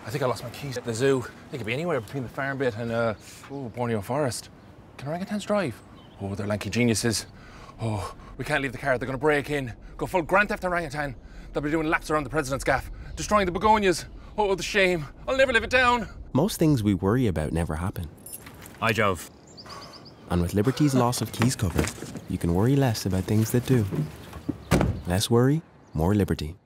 I think I lost my keys at the zoo. They could be anywhere between the farm bit and, Borneo Forest. Can orangutans drive? Oh, they're lanky geniuses. Oh, we can't leave the car. They're going to break in. Go full Grand Theft Orangutan. They'll be doing laps around the president's gaff, destroying the begonias. Oh, the shame. I'll never live it down. Most things we worry about never happen. Hi, Jove. And with Liberty's loss of keys cover, you can worry less about things that do. Less worry, more liberty.